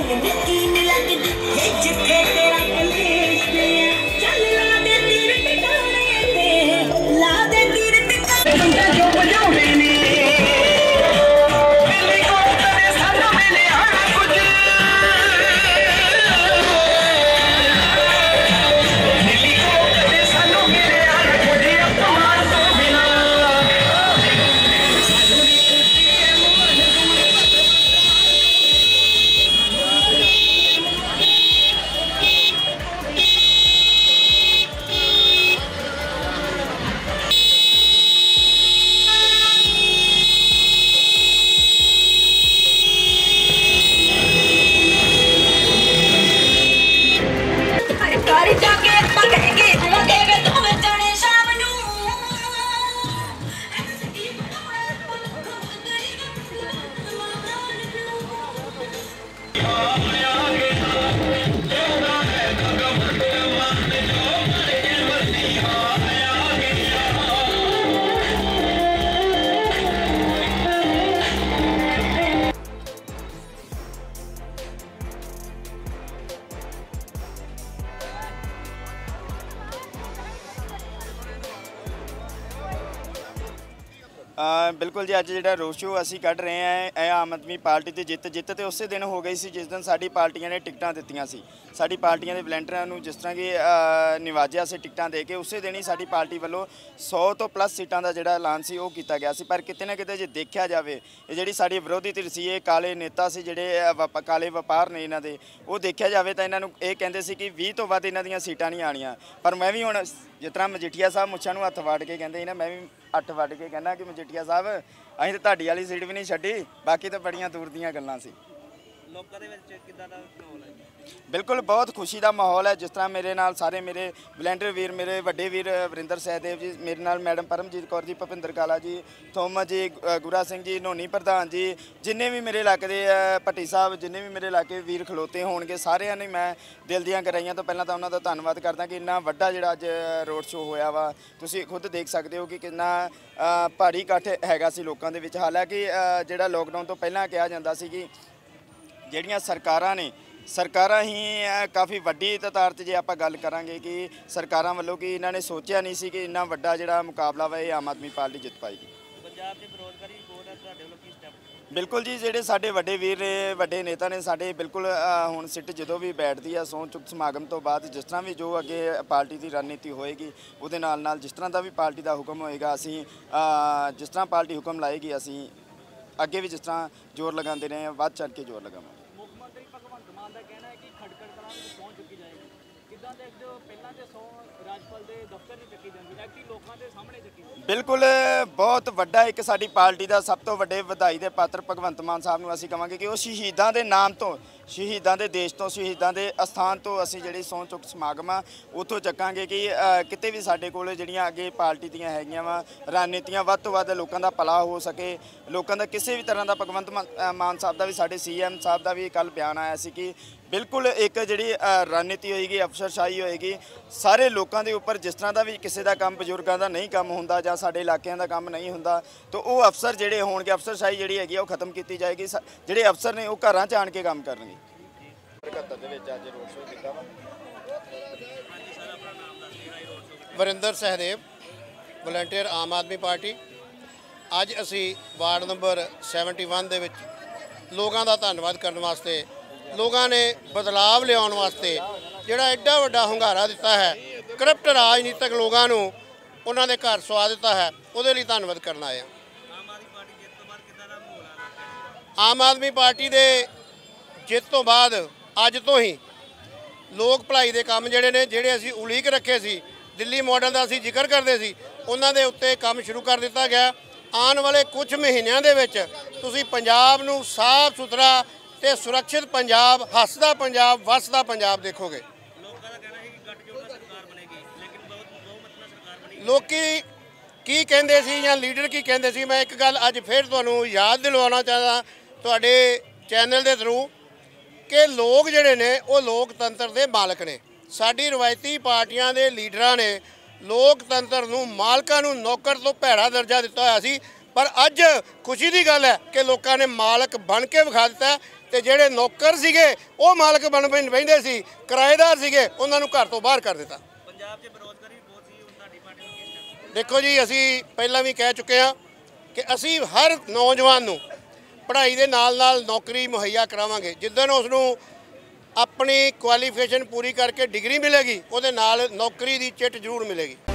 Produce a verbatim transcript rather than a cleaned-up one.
बिल्कुल जी अज जो road show असी कढ़ रहे हैं आम आदमी पार्टी की जित जित तो उस दिन हो गई सी जिस दिन साडी पार्टियां ने टिकटां दित्तियां सी साडी पार्टियां के वलंटियरां नूं जिस तरह कि निवाजिया से टिकटां दे के उस दिन ही साडी पार्टी वालों सौ तो प्लस सीटां का जिहड़ा ऐलान सी वो कीता गया सी। पर किते ना किते जे देखा जाए ये जिहड़ी साडी विरोधी धिर सी ये काले नेता से जिहड़े काले वपार ने इन्हां दे वो देखा जाए तो इन्हां नूं ये कहंदे सी कि बीस तो वध इन्हां दीयां सीटां नहीं आणियां। पर मैं भी हुण जिस तरह मजीठिया साहब मुछां नूं हत्थ वाड़ के कहंदे ना मैं भी हत्थ वड़ के कहना कि मजीठिया साहब असीं तो तुहाडी वाली सीट भी नहीं छड्डी बाकी तो बड़ियां दूर दीयां गल्लां सी। लोकां दे विच किदां दा माहौल है? बिल्कुल बहुत खुशी का माहौल है। जिस तरह मेरे नाल सारे मेरे वलंटियर वीर मेरे वड्डे वीर वरिंदर सहदेव जी मेरे नाल मैडम परमजीत कौर जी भुपिंदर काला जी थोमस जी गुरा सिंह जी नोनी प्रधान जी जिन्ने भी मेरे इलाके के भट्टी साहब जिन्ने भी मेरे इलाके वीर खलोते होणगे सारिਆਂ ने मैं दिल ਦੀਆਂ ਗਰਾਈਆਂ तो पहला तो उन्होंने धन्यवाद करदा कि इन्ना वड्डा जिहड़ा अज रोड शो होया वा तुसीं खुद देख सकते हो कि कितना भारी इकट्ठ हैगा सी लोकां दे विच। हालांकि जिहड़ा लॉकडाउन तो पहला कहा जाता सी कि जिहड़ियां सरकारां ने सरकारां ही काफ़ी वड्डी तादाद जे आपां गल करांगे कि सरकारां वल्लों कि इन्हां ने सोचिया नहीं सी कि इन्ना वड्डा जिहड़ा मुकाबला वा आम आदमी पार्टी जित पाएगी। पंजाब दे बेरोजगारी बहुत है तुहाडे वल्लों की स्टैप? बिल्कुल जी जिहड़े साडे वड्डे वीर ने वड्डे नेता ने साडे बिल्कुल हुण सिट जदों भी बैठदी है सौं चुक समागम तो बाद जिस तरह भी जो अगे पार्टी की रणनीति होएगी उहदे नाल नाल जिस तरह का भी पार्टी का हुक्म होएगा असीं जिस तरह पार्टी हुक्म लाएगी असीं अगे भी जिस तरह जोर लगाते रहे हैं वध चढ़ के जोर लगावांगे। मुख्यमंत्री भगवंत मान का कहना है कि खटकड़ कलां में पहुंच चुकी जाएगी किदां दे जो पहला ते सौ राजपाल दे दफ्तर नहीं चुकी जाती एक्चुअली लोगों के सामने चुकी बिल्कुल बहुत वड्डा एक साडी पार्टी का सब तो वड्डे वधाई दे पात्र भगवंत मान साहब नूं असीं कहांगे कि वो शहीदां दे नाम तो शहीदां दे देश तो शहीदां दे अस्थान तो असीं जिहड़ी सौं चुक समागम आ उत्थों चक्कांगे कि किते भी साडे कोल जिहड़ियां अगे पार्टी दीयां हैगीआं वा रणनीतियां वध तो वध लोकां दा भला हो सके लोकां दा किसी भी तरह का भगवंत मान साहब का भी साडे सी एम साहब का भी कल बयान आया सी कि बिल्कुल एक जिहड़ी रणनीति होएगी अफसरशाही होएगी सारे लोगों के उपर जिस तरह का भी किसी का काम बजुर्गों का नहीं काम होंदा जां साडे इलाकिਆਂ का काम नहीं होंदा तो वो अफसर जिहड़े होणगे अफसरशाही जिहड़ी हैगी वो खत्म की जाएगी। जिहड़े अफसर ने वो घरां च आण के काम करनगे। वरिंदर सहदेव वलंटियर आम आदमी पार्टी अज असी वार्ड नंबर सैवनटी वन दे विच लोगों का धन्यवाद करने वास्ते लोगों ने बदलाव लियाउण वास्ते जिहड़ा एड्डा वड्डा hungaरा दिता है करप्ट राजनीतिक लोगों को उन्होंने घर सवा दिता है उहदे लई धन्यवाद करना आया। आम आदमी पार्टी दे जित तो बाद अज तो ही लोक भलाई दे काम जिहड़े ने जिहड़े असीं उलीक रखे सी दिल्ली मॉडल का असीं जिक्र करते सी उन्हां दे उत्ते काम शुरू कर दिता गया। आने वाले कुछ महीनों दे विच तुसीं पंजाब नूं साफ सुथरा ते सुरक्षित पंजाब हसदा पंजाब वसदा पंजाब देखोगे। लोकी की कहंदे सी या लीडर की कहंदे सी मैं एक गल अज फिर तुहानूं याद दिलवाना चाहता तुहाडे चैनल के थ्रू कि लोग जिहड़े ने वो लोकतंत्र के मालक ने साडी रवायती पार्टियां दे लीडरां ने लोकतंत्र नूं मालकां नूं नौकर तो भैड़ा दर्जा दिता होया सी पर अज खुशी की गल है कि लोगों ने मालक बन के विखा दिता है। तो जोड़े नौकर सीगे वो मालक बन बहिंदे सी, किराएदार सीगे उन्होंने घर तो बाहर कर दिता। देखो जी, असी पहला भी कह चुके हैं कि असी हर नौजवान नूं पढ़ाई के नाल नाल नौकरी मुहैया करावांगे। जिद्दन उसनूं अपनी क्वालीफिकेशन पूरी करके डिग्री मिलेगी, उहदे नाल नौकरी की चिट जरूर मिलेगी।